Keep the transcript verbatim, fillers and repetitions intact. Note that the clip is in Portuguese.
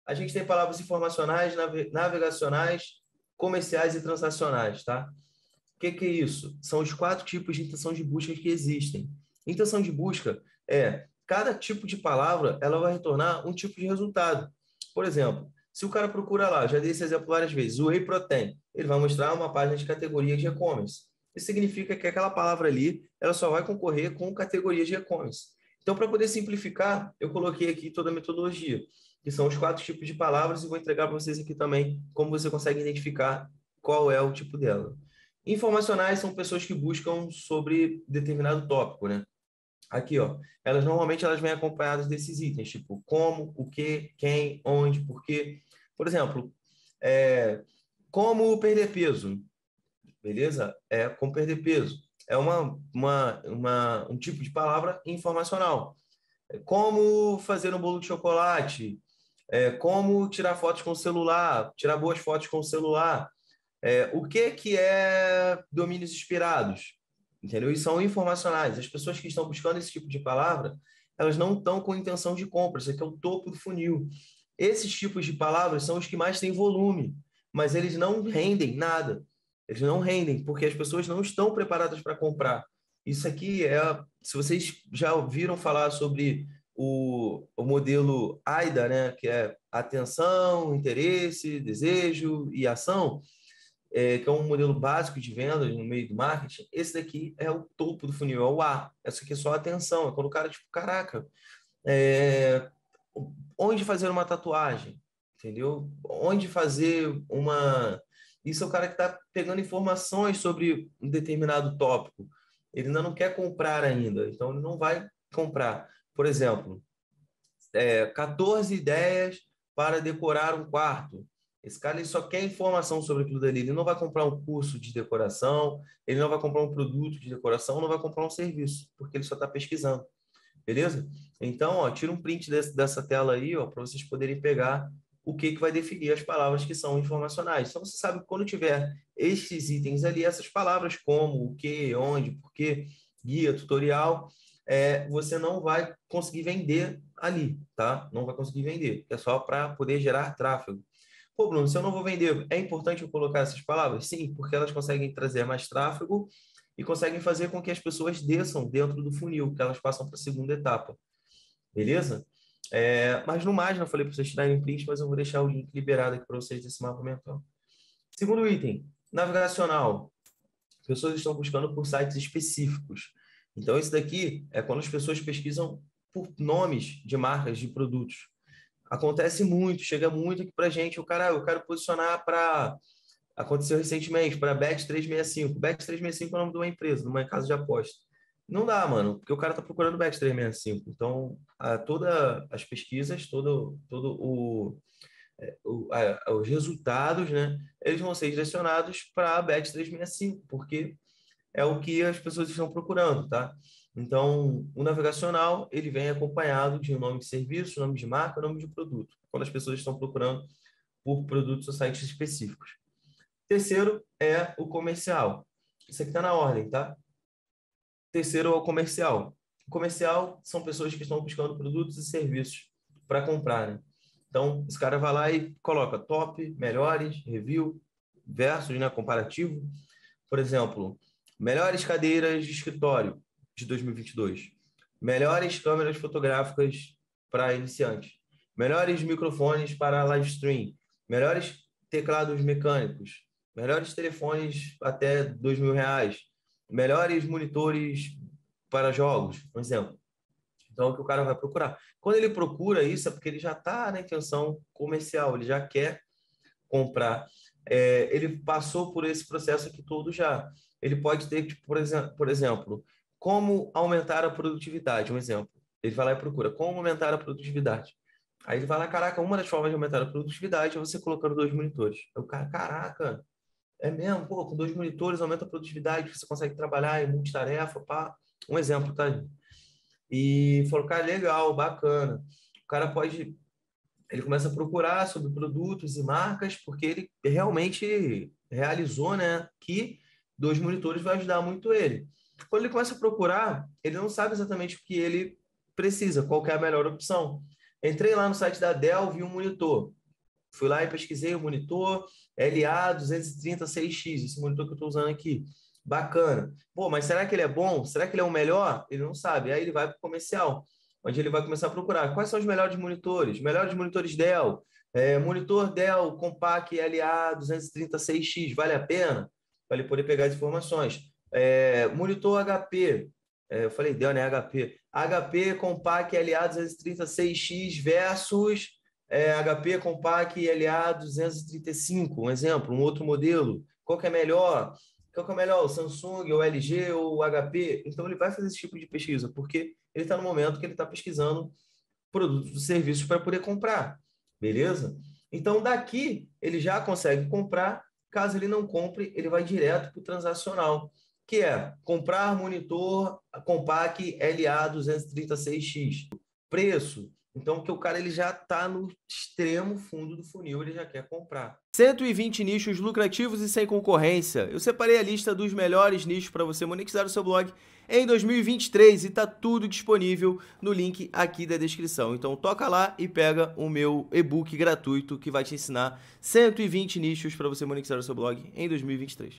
A gente tem palavras informacionais, nave- navegacionais, comerciais e transacionais, tá? O que que é isso? São os quatro tipos de intenção de busca que existem. Intenção de busca é cada tipo de palavra, ela vai retornar um tipo de resultado. Por exemplo, se o cara procura lá, já dei esse exemplo várias vezes, whey protein, ele vai mostrar uma página de categoria de e-commerce. Isso significa que aquela palavra ali, ela só vai concorrer com categoria de e-commerce. Então, para poder simplificar, eu coloquei aqui toda a metodologia, que são os quatro tipos de palavras, e vou entregar para vocês aqui também como você consegue identificar qual é o tipo dela. Informacionais são pessoas que buscam sobre determinado tópico, né? Aqui, ó, elas normalmente elas vêm acompanhadas desses itens, tipo como, o que, quem, onde, por quê. Por exemplo, é, como perder peso, beleza? É como perder peso. É uma, uma, uma, um tipo de palavra informacional. É como fazer um bolo de chocolate, é, como tirar fotos com o celular, tirar boas fotos com o celular. É, o que, que é domínios inspirados? Entendeu? E são informacionais. As pessoas que estão buscando esse tipo de palavra, elas não estão com intenção de compra. Isso aqui é o topo do funil. Esses tipos de palavras são os que mais têm volume, mas eles não rendem nada. Eles não rendem, porque as pessoas não estão preparadas para comprar. Isso aqui é. Se vocês já ouviram falar sobre o, o modelo AIDA, né, que é atenção, interesse, desejo e ação, é, que é um modelo básico de vendas no meio do marketing, esse daqui é o topo do funil, é o A. Essa aqui é só a atenção, é quando o cara, tipo, caraca, é, onde fazer uma tatuagem, entendeu? Onde fazer uma... Isso é o cara que está pegando informações sobre um determinado tópico. Ele ainda não quer comprar ainda, então ele não vai comprar. Por exemplo, é, quatorze ideias para decorar um quarto. Esse cara ele só quer informação sobre aquilo dali. Ele não vai comprar um curso de decoração, ele não vai comprar um produto de decoração, não vai comprar um serviço, porque ele só está pesquisando. Beleza? Então, ó, tira um print desse, dessa tela aí, ó, para vocês poderem pegar o que, que vai definir as palavras que são informacionais. Então, você sabe que quando tiver esses itens ali, essas palavras como o que, onde, porquê, guia, tutorial, é, você não vai conseguir vender ali, tá? Não vai conseguir vender. É só para poder gerar tráfego. Pô, Bruno, se eu não vou vender, é importante eu colocar essas palavras? Sim, porque elas conseguem trazer mais tráfego e conseguem fazer com que as pessoas desçam dentro do funil, que elas passam para a segunda etapa. Beleza? É, mas no mais, não falei para vocês tirarem print, mas eu vou deixar o link liberado aqui para vocês desse mapa mental. Segundo item, navegacional. As pessoas estão buscando por sites específicos. Então, esse daqui é quando as pessoas pesquisam por nomes de marcas, de produtos. Acontece muito, chega muito aqui para a gente, o cara, eu quero posicionar para... Aconteceu recentemente, para Bet trezentos e sessenta e cinco. Bet trezentos e sessenta e cinco é o nome de uma empresa, de uma casa de aposta. Não dá, mano, porque o cara tá procurando Bet trezentos e sessenta e cinco. Então, a, toda as pesquisas, todo, todo o, é, o, a, os resultados, né, eles vão ser direcionados para a Bet trezentos e sessenta e cinco, porque é o que as pessoas estão procurando, tá? Então, o navegacional, ele vem acompanhado de um nome de serviço, nome de marca, nome de produto, quando as pessoas estão procurando por produtos ou sites específicos. Terceiro é o comercial. Isso aqui está na ordem, tá? Terceiro é o comercial. O comercial são pessoas que estão buscando produtos e serviços para comprar, né? Então, esse cara vai lá e coloca top, melhores, review, versus, né, comparativo. Por exemplo, melhores cadeiras de escritório de dois mil e vinte e dois. Melhores câmeras fotográficas para iniciantes. Melhores microfones para live stream. Melhores teclados mecânicos. Melhores telefones até dois mil reais. Melhores monitores para jogos, por exemplo. Então, é o que o cara vai procurar. Quando ele procura isso, é porque ele já está na intenção comercial, ele já quer comprar. É, ele passou por esse processo aqui todo já. Ele pode ter, tipo, por exemplo, por exemplo, como aumentar a produtividade, um exemplo. Ele vai lá e procura como aumentar a produtividade. Aí ele vai lá, caraca, uma das formas de aumentar a produtividade é você colocando dois monitores. Aí o cara, caraca, é mesmo? Pô, com dois monitores aumenta a produtividade, você consegue trabalhar em multitarefa, pá. Um exemplo, tá? E falou, cara, legal, bacana. O cara pode ele começa a procurar sobre produtos e marcas, porque ele realmente realizou, né, que dois monitores vai ajudar muito ele. Quando ele começa a procurar, ele não sabe exatamente o que ele precisa, qual que é a melhor opção. Entrei lá no site da Dell, vi um monitor. Fui lá e pesquisei o monitor L A duzentos e trinta seis X, esse monitor que eu estou usando aqui. Bacana. Pô, mas será que ele é bom? Será que ele é o melhor? Ele não sabe. Aí ele vai para o comercial, onde ele vai começar a procurar. Quais são os melhores monitores? Melhores monitores Dell. É, monitor Dell Compact L A duzentos e trinta seis X, vale a pena? Para ele poder pegar as informações. É, monitor H P. É, eu falei Dell, né? H P. H P Compact L A duzentos e trinta seis X versus é, H P Compact L A duzentos e trinta e cinco, um exemplo, um outro modelo. Qual que é melhor? Qual que é melhor? O Samsung, ou L G, ou o H P? Então, ele vai fazer esse tipo de pesquisa, porque ele está no momento que ele está pesquisando produtos e serviços para poder comprar. Beleza? Então, daqui, ele já consegue comprar. Caso ele não compre, ele vai direto para o transacional, que é comprar monitor Compact L A duzentos e trinta seis X. Preço. Então, que o cara ele já está no extremo fundo do funil, ele já quer comprar. cento e vinte nichos lucrativos e sem concorrência. Eu separei a lista dos melhores nichos para você monetizar o seu blog em dois mil e vinte e três e está tudo disponível no link aqui da descrição. Então, toca lá e pega o meu e-book gratuito que vai te ensinar cento e vinte nichos para você monetizar o seu blog em dois mil e vinte e três.